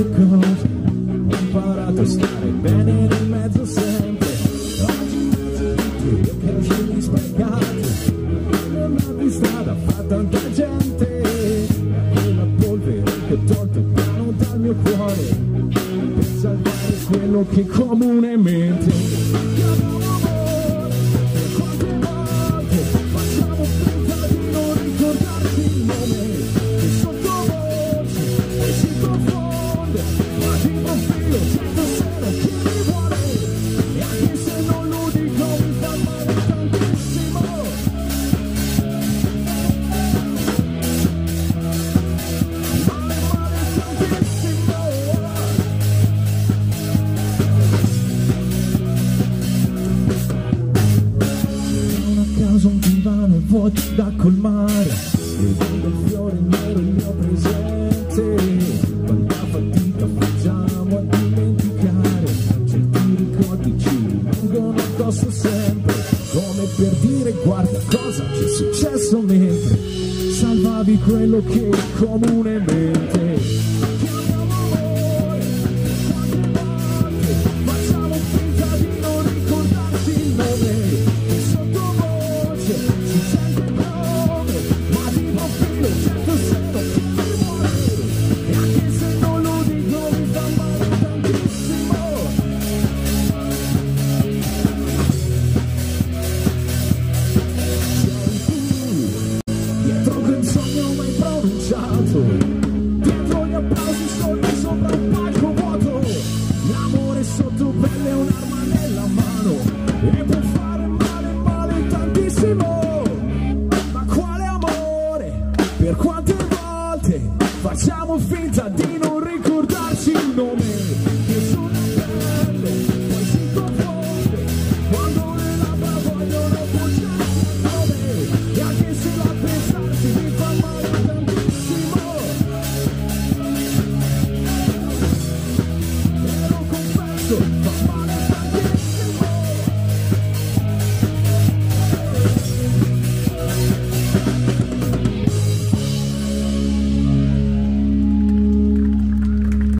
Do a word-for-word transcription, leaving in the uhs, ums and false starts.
tante cose, ho imparato a stare bene nel mezzo sempre. Oggi tutte occasioni sprecate, non di strada fa tanta gente, quella polvere che ho tolto piano dal mio cuore per salvare quello che comunemente chiamiamo amore. Quante volte facciamo finta di non ricordarci il nome, che sottovoce e si confonde, ma di profilo sento solo chi mi vuole, e anche se non lo dico mi fa male tantissimo. Male, male tantissimo. Non a caso un divano e vuoto da colmare, e vedo il fiore nero il mio presente. Quanta fatica facciamo a dimenticare, certi ricordi ci rimangono addosso sempre, come per dire guarda cosa c'è successo mentre salvavi quello che comunemente